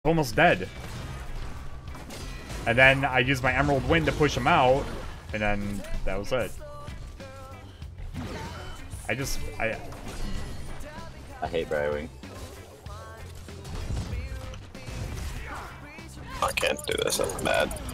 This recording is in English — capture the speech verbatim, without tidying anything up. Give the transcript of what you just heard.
almost dead. And then I used my Emerald Wind to push him out, and then that was it. I just, I... I hate Brightwing. I can't do this, I'm mad.